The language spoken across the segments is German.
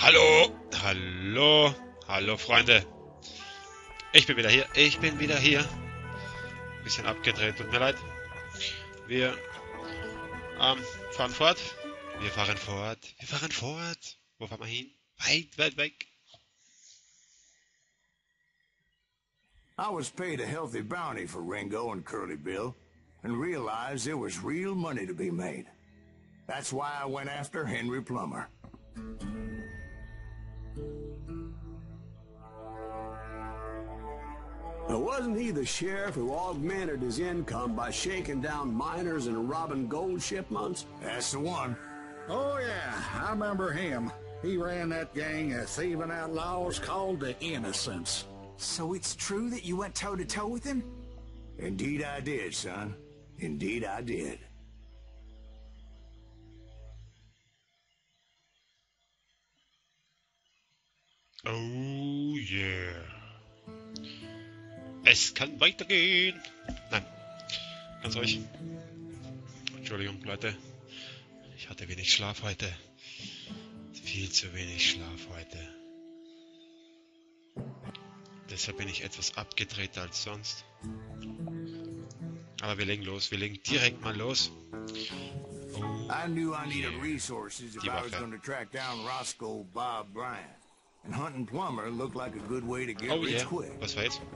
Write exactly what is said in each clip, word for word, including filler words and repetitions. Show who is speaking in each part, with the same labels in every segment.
Speaker 1: Hallo, hallo, hallo Freunde. Ich bin wieder hier, ich bin wieder hier. Bisschen abgedreht, tut mir leid. Wir ähm, fahren fort. Wir fahren fort, wir fahren fort. Wo fahren wir hin? Weit, weit weg.
Speaker 2: I was paid a healthy bounty for Ringo and Curly Bill, and realized there was real money to be made. That's why I went after Henry Plummer. Now, wasn't he the sheriff who augmented his income by shaking down miners and robbing gold shipments? That's the one.
Speaker 3: Oh, yeah, I remember him. He ran that gang of thieving outlaws called the Innocents.
Speaker 4: So it's true that you went toe-to-toe with him?
Speaker 2: Indeed I did, son. Indeed I did.
Speaker 1: Oh yeah. Es kann weitergehen. Nein, ganz ruhig. Entschuldigung, Leute. Ich hatte wenig Schlaf heute. Viel zu wenig Schlaf heute. Deshalb bin ich etwas abgedrehter als sonst. Aber wir legen los. Wir legen direkt mal los. Oh,
Speaker 2: I knew I needed
Speaker 1: yeah.
Speaker 2: resources if
Speaker 1: Die
Speaker 2: I was
Speaker 1: Waffe.
Speaker 2: going to track down Roscoe Bob Bryant. And hunting Plummer looked like a good way to get
Speaker 1: Oh
Speaker 2: rich
Speaker 1: yeah.
Speaker 2: quick.
Speaker 1: Was war jetzt?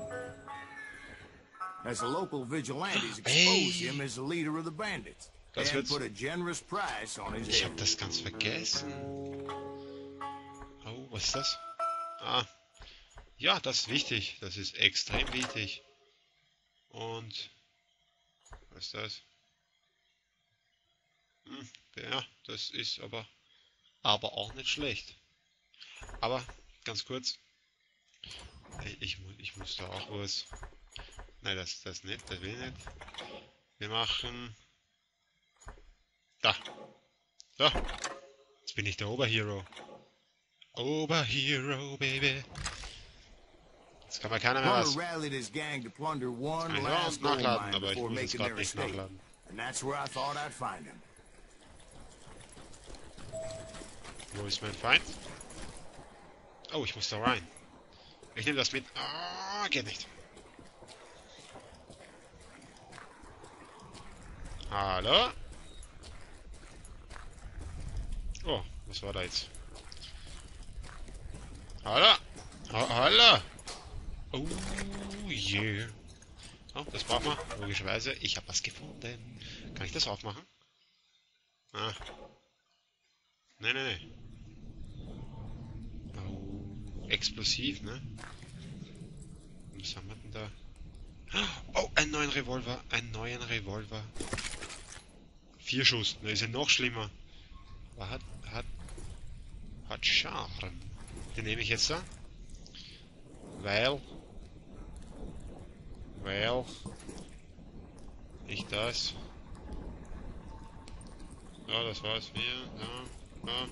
Speaker 2: As the local vigilantes exposed
Speaker 1: Hey.
Speaker 2: him as the leader of the bandits.
Speaker 1: Das
Speaker 2: And
Speaker 1: wird's.
Speaker 2: put a generous price on his
Speaker 1: Ich
Speaker 2: head.
Speaker 1: hab das ganz vergessen. Oh, was ist das? Ah. Ja, das ist wichtig. Das ist extrem wichtig. Und... Was ist das? Hm, ja, das ist aber... Aber auch nicht schlecht. Aber, ganz kurz. Ich, ich, mu- ich muss da auch was... Nein, das, das nicht, das will ich nicht. Wir machen... Da. So. Jetzt bin ich der Oberhero. Oberhero, Baby. Jetzt kann mir keiner mehr was.
Speaker 2: Plummer rallied his gang to plunder one
Speaker 1: Kann ich
Speaker 2: last
Speaker 1: auch
Speaker 2: gold
Speaker 1: nachladen,
Speaker 2: mine
Speaker 1: aber ich
Speaker 2: before
Speaker 1: muss jetzt
Speaker 2: making
Speaker 1: gerade
Speaker 2: their
Speaker 1: nicht
Speaker 2: escape.
Speaker 1: nachladen.
Speaker 2: And that's where I thought I'd find him.
Speaker 1: Wo ist mein Feind? Oh, ich muss da rein. Ich nehme das mit. Ah, geht nicht. Hallo? Oh, was war da jetzt? Hallo? Ha hallo? Oh, yeah. Oh, das braucht man. Logischerweise. Ich habe was gefunden. Kann ich das aufmachen? Ah. Nee, nee, nee. Oh, explosiv, ne? Was haben wir denn da? Oh, einen neuen Revolver. Einen neuen Revolver. Vier Schuss. Ne, ist ja noch schlimmer. Aber hat, hat, hat Charme. Den nehme ich jetzt da. Weil, weil, ich das. Ja, das war's. Hier, da, da.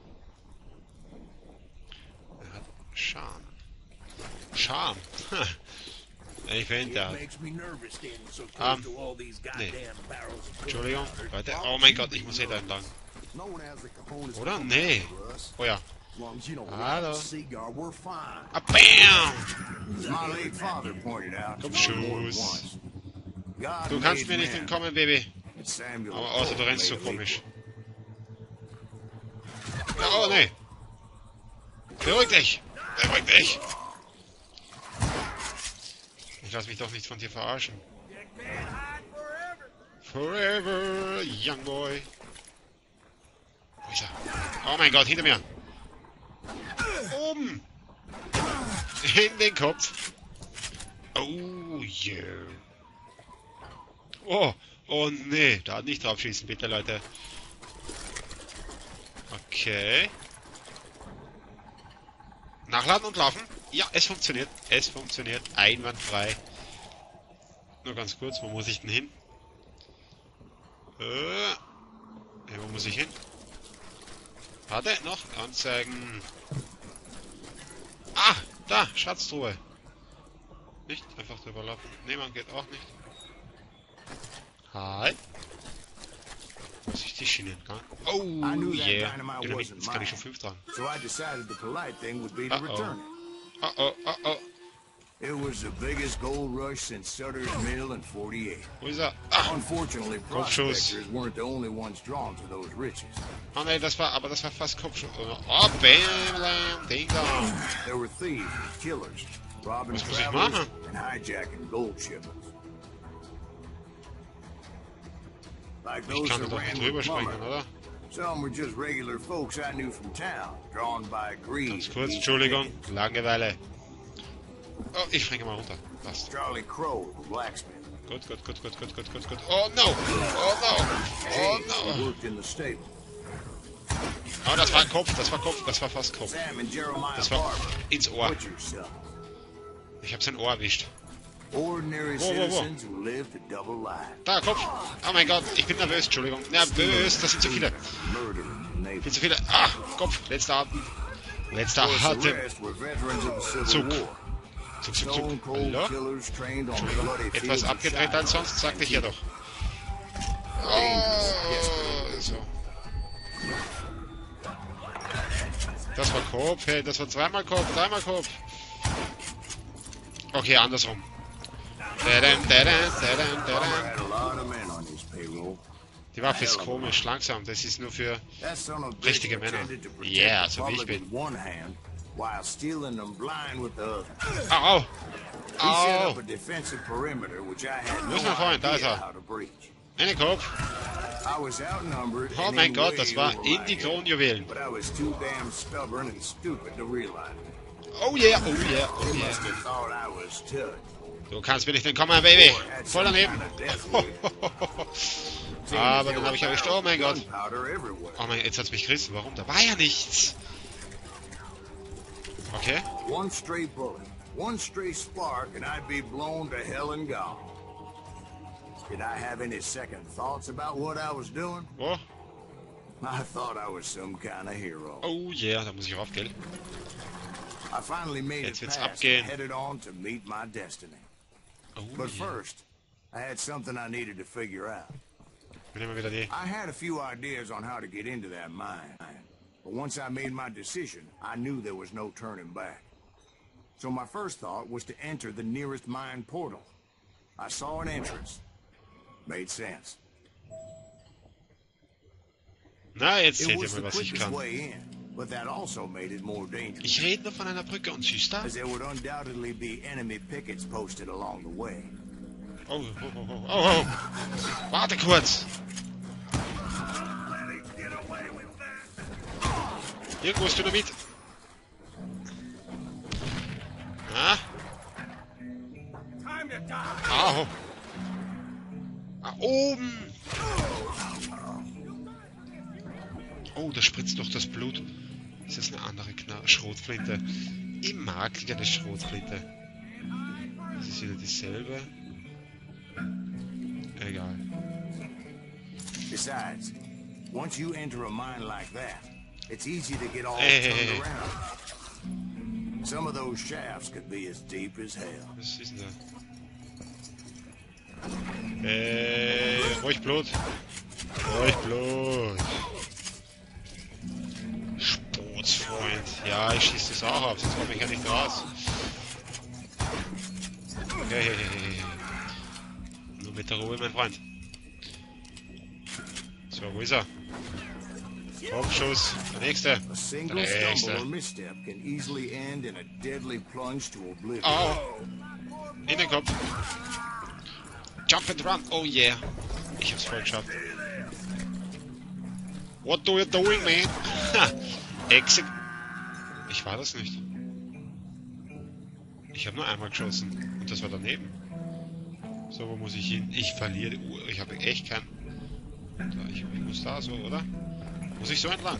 Speaker 1: Er hat Charme. Charme. Ich finde das. Ähm, nee. Entschuldigung, Leute. Oh mein Gott, ich muss hier da entlang. Oder? Nee. Oh ja. Hallo. Ah, bam!
Speaker 2: As my late father pointed out,
Speaker 1: Komm,
Speaker 2: more than
Speaker 1: Schuss.
Speaker 2: once. God
Speaker 1: Du kannst
Speaker 2: made
Speaker 1: mir nicht
Speaker 2: man,
Speaker 1: entkommen, Baby.
Speaker 2: and Samuel
Speaker 1: Aber außer du rennst so
Speaker 2: made a
Speaker 1: komisch. Ja, oh nee. Beruhig dich. Beruhig dich. Ich lass mich doch nicht von dir verarschen. Forever, young boy. Wo ist er? Oh mein Gott, hinter mir. Oben. In den Kopf. Oh yeah. Oh, oh nee. Da nicht drauf schießen, bitte, Leute. Okay. Nachladen und laufen. Ja, es funktioniert. Es funktioniert. Einwandfrei. Nur ganz kurz, wo muss ich denn hin? Äh, ja, wo muss ich hin? Warte, noch anzeigen. Ah, da, Schatztruhe. Nicht einfach drüber laufen. Nee, man geht auch nicht. Hi. Muss ich die Schiene entgangen. Oh, yeah. Dynamit, jetzt kann ich schon fünf tragen.
Speaker 2: So I decided the polite thing would be to
Speaker 1: Uh-oh.
Speaker 2: return it.
Speaker 1: Oh, oh, oh, oh.
Speaker 2: It was the biggest gold rush since Sutter's Mill in forty-eight.
Speaker 1: Wo ist er? Ah.
Speaker 2: Unfortunately,
Speaker 1: Kopfschuss.
Speaker 2: prospectors weren't the only ones drawn to those riches.
Speaker 1: Oh nein, das war, aber das war fast Kopfschuss. Oh, bam, bam, ding dong.
Speaker 2: There were thieves and killers, robbing
Speaker 1: Was muss ich
Speaker 2: travelers
Speaker 1: machen?
Speaker 2: and hijacking gold shipments. Like
Speaker 1: Ich
Speaker 2: those
Speaker 1: kann
Speaker 2: that
Speaker 1: doch
Speaker 2: ran
Speaker 1: nicht
Speaker 2: with
Speaker 1: drüber springen,
Speaker 2: Mummer.
Speaker 1: oder?
Speaker 2: Some were just regular folks I knew from town, drawn by greed.
Speaker 1: Ganz
Speaker 2: and
Speaker 1: kurz,
Speaker 2: easy
Speaker 1: Entschuldigung,
Speaker 2: pickings.
Speaker 1: Langeweile. Oh, ich springe mal runter. Passt.
Speaker 2: Charlie Crow, the blacksmith.
Speaker 1: Gut, gut, gut, gut, gut, gut, gut, gut. Oh no! Oh no! Oh
Speaker 2: James,
Speaker 1: no!
Speaker 2: who worked in the stable.
Speaker 1: Oh, das war ein Kopf, das war Kopf, das war fast Kopf.
Speaker 2: Sam and Jeremiah
Speaker 1: Das war
Speaker 2: Barber,
Speaker 1: ins Ohr.
Speaker 2: butcher's son.
Speaker 1: Ich hab sein Ohr erwischt.
Speaker 2: Ordinary
Speaker 1: Whoa, whoa, whoa.
Speaker 2: citizens who lived a double life.
Speaker 1: Da, Kopf! Oh mein Gott, ich bin nervös, Entschuldigung. Nervös, das sind zu viele.
Speaker 2: Murdering
Speaker 1: Viel
Speaker 2: neighbors.
Speaker 1: zu viele. Ah, Kopf, letzter Atem. Letzter
Speaker 2: Of course, the
Speaker 1: Atem.
Speaker 2: rest were veterans of the Civil
Speaker 1: Zug.
Speaker 2: War.
Speaker 1: Zug, Zug,
Speaker 2: Stone
Speaker 1: Zug.
Speaker 2: cold
Speaker 1: Hallo?
Speaker 2: killers trained on bloody
Speaker 1: Etwas
Speaker 2: fields of
Speaker 1: abgedreht als
Speaker 2: Shiloh.
Speaker 1: sonst, sagte ich ja doch. Oh, so. Das war Kopf, hey, das war zweimal Kopf, dreimal Kopf. Okay, andersrum. Tadam, tadam, tadam,
Speaker 2: Bomber
Speaker 1: tadam.
Speaker 2: had a lot of men on his payroll.
Speaker 1: Die Waffe ist komisch, langsam, das ist nur für...
Speaker 2: That son of a bitch
Speaker 1: Richtige Männer.
Speaker 2: pretended to protect
Speaker 1: Yeah,
Speaker 2: the
Speaker 1: so wie ich
Speaker 2: public
Speaker 1: bin.
Speaker 2: with one hand while stealing them blind with the other.
Speaker 1: Au, au!
Speaker 2: He set
Speaker 1: Au!
Speaker 2: up a defensive perimeter which I had
Speaker 1: Wo ist
Speaker 2: no
Speaker 1: mein Freund? Da ist
Speaker 2: idea
Speaker 1: er.
Speaker 2: how to breach.
Speaker 1: Einen Kopf.
Speaker 2: I was outnumbered
Speaker 1: Oh
Speaker 2: and
Speaker 1: mein
Speaker 2: in
Speaker 1: Gott,
Speaker 2: way
Speaker 1: das war
Speaker 2: over
Speaker 1: in
Speaker 2: my
Speaker 1: die
Speaker 2: head,
Speaker 1: Kronjuwelen.
Speaker 2: but I was too damn stubborn and stupid to realize it.
Speaker 1: Oh yeah, oh yeah, oh
Speaker 2: They
Speaker 1: yeah.
Speaker 2: must have thought I was touched.
Speaker 1: Du kannst mir nicht entkommen, Baby.
Speaker 2: Or had
Speaker 1: Voll
Speaker 2: some
Speaker 1: daneben.
Speaker 2: kind of death wish. Seeing
Speaker 1: Aber
Speaker 2: that there
Speaker 1: den
Speaker 2: were
Speaker 1: habe ich erwischt.
Speaker 2: barrels
Speaker 1: Oh mein
Speaker 2: of
Speaker 1: Gott.
Speaker 2: gunpowder everywhere.
Speaker 1: Oh mein Gott, jetzt hat's mich gerissen. Warum? Da war ja nichts. Okay.
Speaker 2: One stray bullet, one stray spark, and I'd be blown to hell and gone. Did I have any second thoughts about what I was doing?
Speaker 1: Wo?
Speaker 2: I thought I was some kind of hero.
Speaker 1: Oh yeah, da muss ich rauf, gell?
Speaker 2: I finally made
Speaker 1: Jetzt
Speaker 2: it
Speaker 1: wird's
Speaker 2: past
Speaker 1: abgehen.
Speaker 2: and headed on to meet my destiny.
Speaker 1: Oh
Speaker 2: But
Speaker 1: yeah.
Speaker 2: first, I had something I needed to figure out.
Speaker 1: Wir nehmen wieder die.
Speaker 2: I had a few ideas on how to get into that mine. But once I made my decision, I knew there was no turning back. So my first thought was to enter the nearest mine portal. I saw an entrance. Made sense.
Speaker 1: Na, jetzt
Speaker 2: It
Speaker 1: seht ihr
Speaker 2: was
Speaker 1: mal,
Speaker 2: the
Speaker 1: was ich
Speaker 2: quickest
Speaker 1: kann.
Speaker 2: way in, but that also made it more dangerous,
Speaker 1: Ich rede nur von einer Brücke und siehst da?
Speaker 2: as there would undoubtedly be enemy pickets posted along the way.
Speaker 1: Oh, oh, oh, oh, oh, oh. Warte kurz. Irgendwo ist Dynamit. Na? Au. Ah, oben. Oh, da spritzt doch das Blut. Ist das eine andere Kna Schrotflinte? Ich mag keine Schrotflinte. Das ist wieder dieselbe. Egal.
Speaker 2: Besides, once you enter a mine like that, it's easy to get all
Speaker 1: Hey, hey,
Speaker 2: turned
Speaker 1: hey.
Speaker 2: around. Some of those shafts could be as deep as hell.
Speaker 1: Was ist denn da? Äh, ruhig Blut. Ruhig Blut. Sportsfreund. Ja, ich schieße das auch ab, sonst komme ich ja nicht raus. Hey, hey, hey, hey. Nur mit der Ruhe, mein Freund. So, wo ist er? Kopfschuss. Der nächste.
Speaker 2: A single
Speaker 1: Der
Speaker 2: stumble
Speaker 1: nächste.
Speaker 2: or misstep can easily end in a deadly plunge to oblivion.
Speaker 1: Au! In den Kopf. Jump and run. Oh yeah. Ich hab's voll geschafft. What do you doing, man? Ha! Exit. Ich war das nicht. Ich habe nur einmal geschossen. Und das war daneben. So, wo muss ich hin? Ich verliere die Uhr. Ich habe echt kein... Da, ich, ich muss da so, oder? Muss ich so entlang?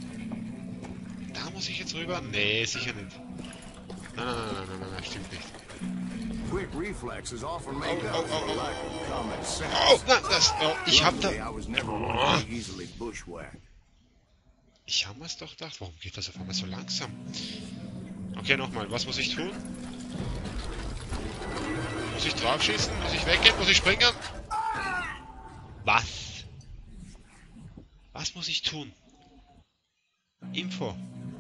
Speaker 1: Da muss ich jetzt rüber? Nee, sicher nicht. Nein, nein, nein, nein, nein, nein, stimmt nicht.
Speaker 2: Quick reflexes often make
Speaker 1: Oh,
Speaker 2: up
Speaker 1: oh, oh,
Speaker 2: for
Speaker 1: oh.
Speaker 2: lack of common sense.
Speaker 1: Oh, nein, das... Oh, ich hab da...
Speaker 2: Luckily, I was never one to be easily bushwhacked.
Speaker 1: Ich habe mir's doch gedacht. Warum geht das auf einmal so langsam? Okay, nochmal. Was muss ich tun? Muss ich draufschießen? Muss ich weggehen? Muss ich springen? Was? Was muss ich tun? Info.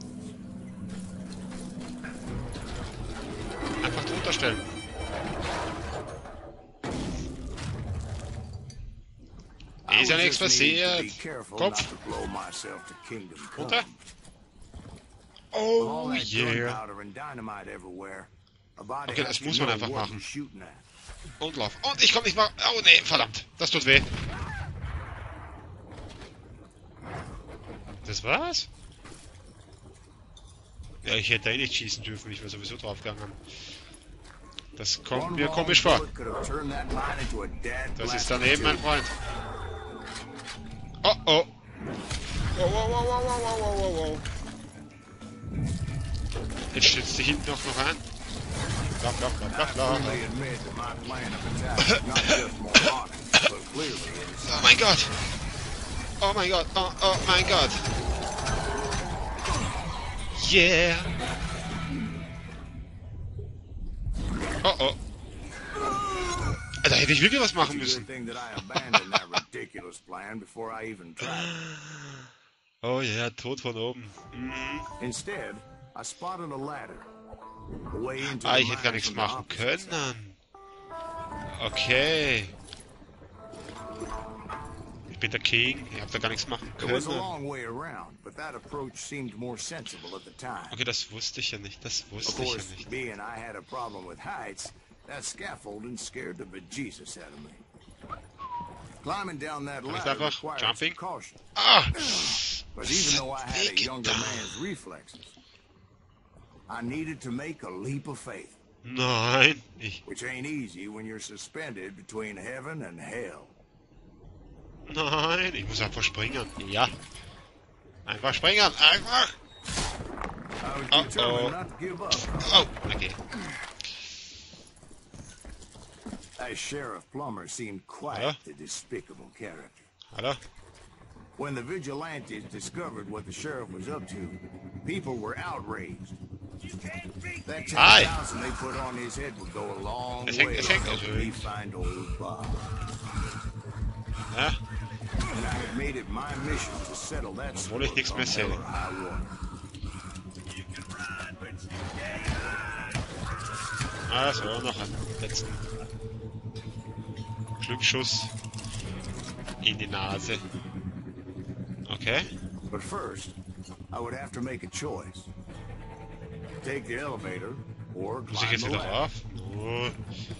Speaker 1: Einfach drunter stellen. Ist ja nichts passiert. Kopf. Runter. Oh yeah. Okay, das muss man einfach machen. Und lauf. Und ich komme nicht mal... Oh nee, verdammt. Das tut weh. Das war's? Ja, ich hätte eh nicht schießen dürfen. Ich wäre sowieso draufgegangen. Das kommt mir komisch vor. Das ist daneben, mein Freund. Oh oh. Wow, wow, wow, wow, wow, wow, wow, wow. Jetzt stützt sich hinten noch noch ein. Bla, bla, bla, bla, bla. Oh mein Gott. Oh mein Gott. Oh, oh mein Gott. Yeah. Oh oh. Da hätte ich wirklich was machen müssen. Oh ja, yeah, Tod von oben. Mhm. Ah, ich hätte gar nichts machen können. Okay. Ich bin der King, ich hab da gar nichts machen können. Okay, das wusste ich ja nicht, das wusste ich ja nicht.
Speaker 2: That scaffolding scared the bejesus out of me. Climbing down that ladder requires
Speaker 1: jumping.
Speaker 2: caution.
Speaker 1: Ah!
Speaker 2: But even though I had a younger man's reflexes, I needed to make a leap of faith.
Speaker 1: Nein, ich.
Speaker 2: Which ain't easy when you're suspended between heaven and hell.
Speaker 1: Nein, ich muss einfach springen. Ja. Einfach springen, einfach. Oh oh. Oh, okay.
Speaker 2: That Sheriff Plummer seemed quite
Speaker 1: Hello?
Speaker 2: a despicable character.
Speaker 1: Hallo?
Speaker 2: When the vigilantes discovered what the sheriff was up to, people were outraged. That ten thousand they put on his head would go a long
Speaker 1: Es
Speaker 2: way
Speaker 1: hängt, es
Speaker 2: to
Speaker 1: hängt
Speaker 2: helping me
Speaker 1: also.
Speaker 2: find old Bob.
Speaker 1: Ja?
Speaker 2: And I had made it my mission to settle that
Speaker 1: Obwohl ich nichts mehr sehe.
Speaker 2: hell or high water.
Speaker 1: Ah, so, noch einen letzten Glücksschuss in die Nase. Okay.
Speaker 2: But first, I would have to make a choice. Take the elevator or
Speaker 1: Muss ich
Speaker 2: climb
Speaker 1: jetzt
Speaker 2: the
Speaker 1: wieder
Speaker 2: ladder.
Speaker 1: rauf? Oh.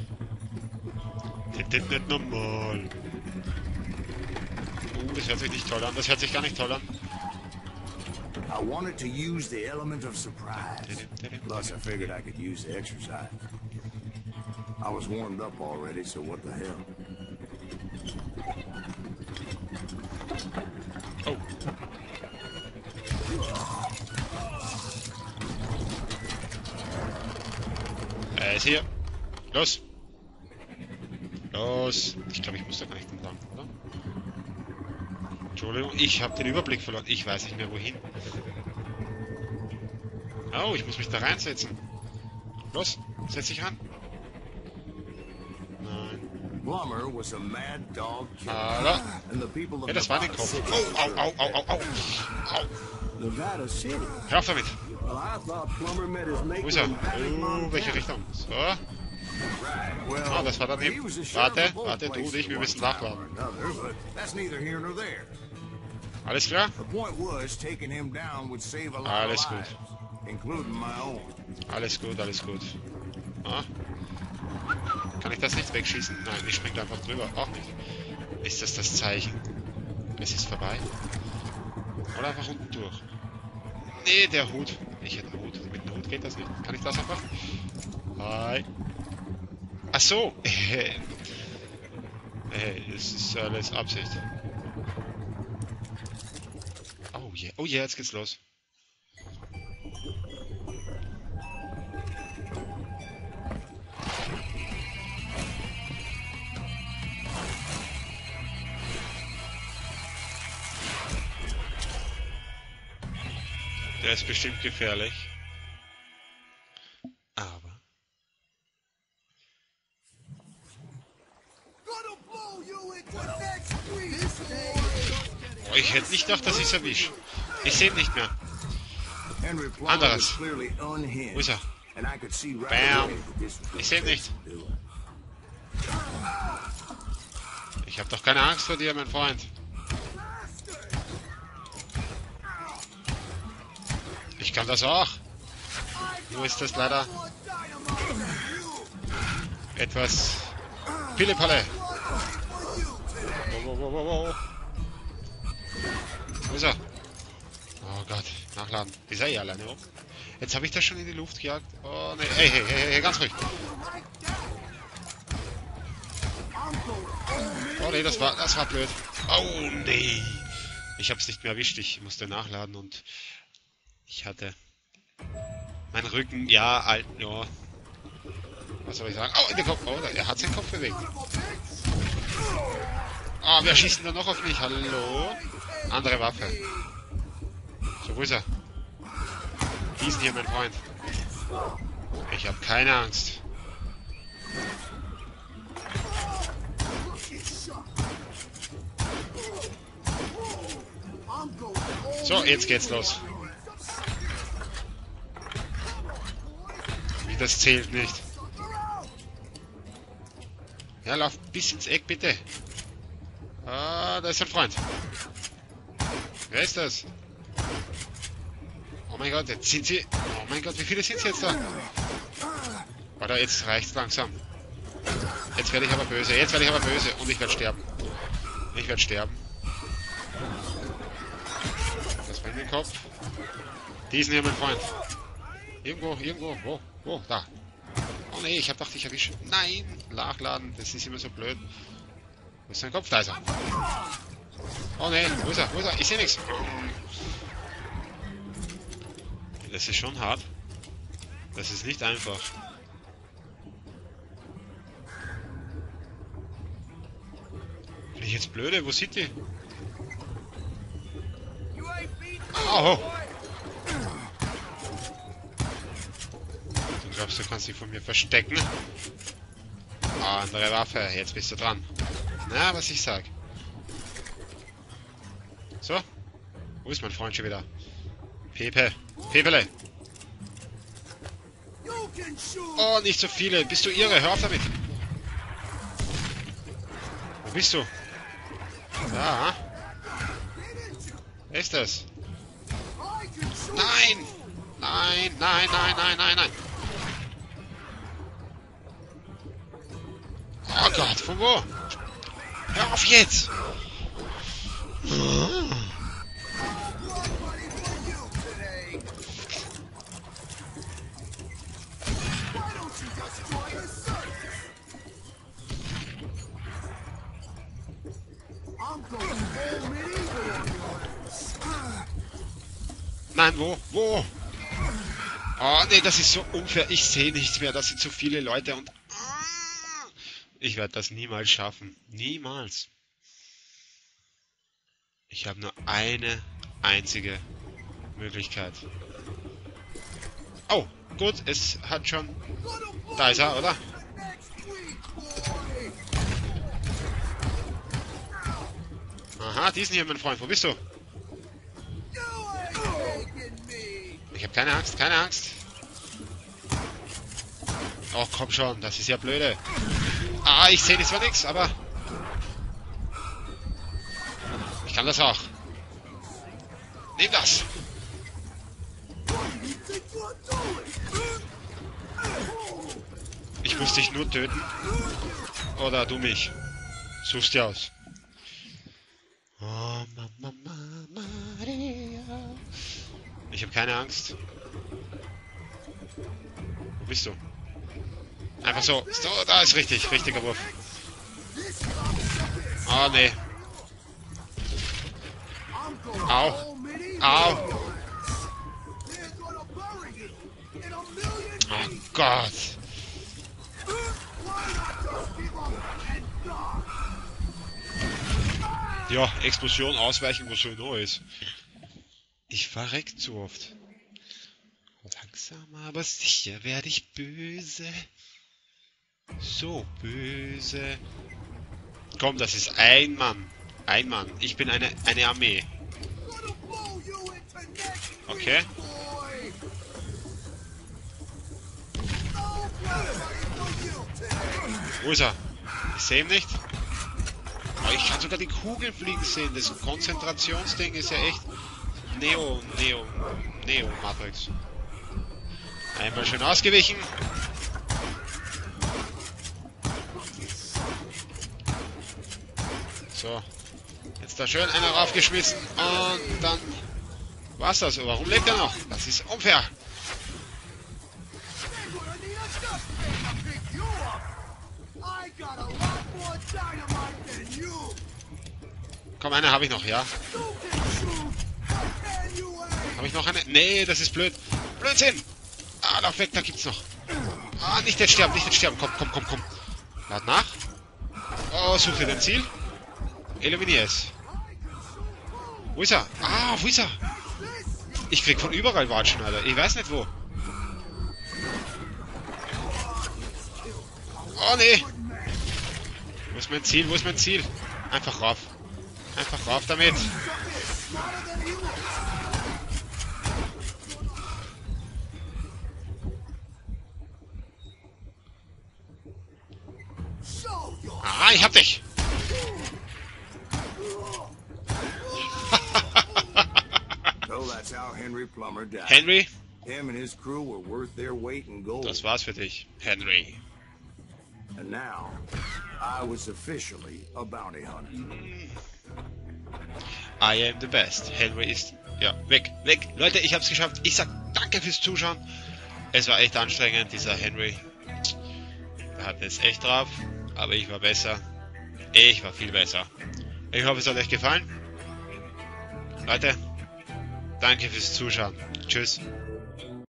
Speaker 1: Das ist nicht normal. Uh, das hört sich nicht toll an. Das hört sich gar nicht toll an.
Speaker 2: I wanted to use the element of surprise. Plus, I figured I could use the exercise. I was warmed up already, so what the hell?
Speaker 1: Oh. Er ist hier. Los. Los. Ich glaube, ich muss da gar nicht entlang, oder? Entschuldigung, ich habe den Überblick verloren. Ich weiß nicht mehr, wohin. Oh, ich muss mich da reinsetzen. Los, setz dich ran. Nein.
Speaker 2: Plummer was a mad dog killer.
Speaker 1: Aber.
Speaker 2: And the people of
Speaker 1: Ja, das war den
Speaker 2: Nevada
Speaker 1: Kopf.
Speaker 2: City
Speaker 1: Oh, au, au, au, au, au. Au.
Speaker 3: Nevada City.
Speaker 1: Hör auf damit.
Speaker 3: Well, I thought Plummer met his mate
Speaker 1: Wo ist er?
Speaker 3: in Panic,
Speaker 1: Oh, welche
Speaker 3: Montana.
Speaker 1: Richtung? So.
Speaker 2: Right. Well,
Speaker 1: Ah, das war
Speaker 2: he
Speaker 1: daneben.
Speaker 2: was a sheriff
Speaker 1: Warte,
Speaker 2: of both
Speaker 1: warte, du
Speaker 2: places
Speaker 1: und ich,
Speaker 2: at
Speaker 1: wir
Speaker 2: one
Speaker 1: müssen
Speaker 2: time
Speaker 1: nachladen.
Speaker 2: or another, but that's neither here nor there.
Speaker 1: Alles klar?
Speaker 2: The point was, taking him down would save a lot
Speaker 1: Alles
Speaker 2: of
Speaker 1: gut.
Speaker 2: lives, including my own.
Speaker 1: Alles gut, alles gut. Ah. Kann ich das nicht wegschießen? Nein, ich spring da einfach drüber. Auch nicht. Ist das das Zeichen? Es ist vorbei? Oder einfach unten durch? Nee, der Hut. Ich hätte einen Hut. Mit dem Hut geht das nicht. Kann ich das einfach? Hi. Ach so. Hey, es ist alles Absicht. Oh yeah. Oh yeah, jetzt geht's los. Der ist bestimmt gefährlich. Aber. Oh, ich hätte nicht gedacht, dass ich es erwische. Ich sehe ihn nicht mehr.
Speaker 2: Henry Plum
Speaker 1: Anderes.
Speaker 2: was clearly unhinged,
Speaker 1: Wo ist er?
Speaker 2: and I could see right
Speaker 1: Bam.
Speaker 2: away that this was
Speaker 1: Ich sehe ihn nicht. Ich habe doch keine Angst vor dir, mein Freund. Ich kann das auch. Nur ist das leider etwas Pillepalle. Wo, wo, wo, wo, wo. Wo ist er? Oh Gott, nachladen. Ist er eh alleine oben? Jetzt habe ich das schon in die Luft gejagt. Oh ne, hey, hey, hey, hey, ganz ruhig. Oh ne, das war, das war blöd. Oh nee. Ich habe es nicht mehr erwischt. Ich musste nachladen und ich hatte mein Rücken, ja, alt, ja. Was soll ich sagen? Oh, in den Kopf. Oh, er hat seinen Kopf bewegt. Oh, wer schießt denn da noch auf mich? Hallo? Andere Waffe. So, wo ist er? Diesen hier, mein Freund. Ich habe keine Angst. So, jetzt geht's los. Wie, das zählt nicht. Ja, lauf bis ins Eck, bitte. Ah, da ist ein Freund. Wer ist das? Oh mein Gott, jetzt sind sie... Oh mein Gott, wie viele sind sie jetzt da? Oder jetzt reicht's langsam. Jetzt werde ich aber böse, jetzt werde ich aber böse. Und ich werde sterben. Ich werde sterben. Das war in den Kopf. Diesen hier, mein Freund. Irgendwo, irgendwo, wo, wo, da. Oh nee, ich hab gedacht, ich erwische. Nein, nachladen, das ist immer so blöd. Wo ist sein Kopf? Da ist er. Oh nee, wo ist er, wo ist er? Ich sehe nichts. Das ist schon hart. Das ist nicht einfach. Bin ich jetzt blöde? Wo sind die? Oh. Du glaubst, du kannst dich von mir verstecken? Oh, andere Waffe. Jetzt bist du dran. Na, was ich sag. So. Wo ist mein Freund schon wieder? Pepe. Pepele. Oh, nicht so viele. Bist du irre? Hör auf damit. Wo bist du? Da. Wer ist das? Nein! Nein, nein, nein, nein, nein, nein. Oh Gott, von wo? Hör auf jetzt! Nein, wo? Wo? Oh, nee, das ist so unfair. Ich sehe nichts mehr. Das sind so viele Leute und... Ich werde das niemals schaffen. Niemals. Ich habe nur eine einzige Möglichkeit. Oh, gut, es hat schon... Da ist er, oder? Aha, diesen hier, mein Freund. Wo bist du? Ich habe keine Angst, keine Angst. Oh, komm schon, das ist ja blöde. Ah, ich sehe zwar nichts, aber... Ich kann das auch. Nimm das! Ich muss dich nur töten. Oder du mich. Suchst dir aus. Oh, Mama, Maria. Ich habe keine Angst. Wo bist du? Einfach so. So, da ist richtig. Richtiger Wurf. Oh, nee. Au. Au. Oh Gott. Ja, Explosion ausweichen, wo so noch ist. Ich verreck zu oft. Langsam aber sicher werde ich böse. So böse. Komm, das ist ein Mann. Ein Mann. Ich bin eine, eine Armee. Okay. Wo ist er? Ich sehe ihn nicht. Aber ich kann sogar die Kugeln fliegen sehen. Das Konzentrationsding ist ja echt Neo, Neo, Neo Matrix. Einmal schön ausgewichen. So. Jetzt da schön einer raufgeschmissen. Und dann war's das. Warum lebt er noch? Das ist unfair. Komm, eine habe ich noch, ja? Habe ich noch eine? Nee, das ist blöd. Blödsinn! Ah, lauf weg, da gibt's noch. Ah, nicht jetzt sterben, nicht jetzt sterben. Komm, komm, komm, komm. Lad nach. Oh, such dir dein Ziel. Eliminier es. Wo ist er? Ah, wo ist er? Ich krieg von überall Watschen, Alter. Ich weiß nicht wo. Oh, nee. Wo ist mein Ziel? Wo ist mein Ziel? Einfach rauf. Einfach rauf damit. Ah, ich hab dich.
Speaker 2: So that's how Henry Plummer died.
Speaker 1: Henry,
Speaker 2: Him and his crew were worth their weight in gold.
Speaker 1: das war's für dich. Henry.
Speaker 2: And now, I was officially a bounty hunter.
Speaker 1: I am the best. Henry ist... Ja, weg, weg. Leute, ich hab's geschafft. Ich sag danke fürs Zuschauen. Es war echt anstrengend, dieser Henry. Er hat es echt drauf. Aber ich war besser. Ich war viel besser. Ich hoffe, es hat euch gefallen. Leute, danke fürs Zuschauen. Tschüss.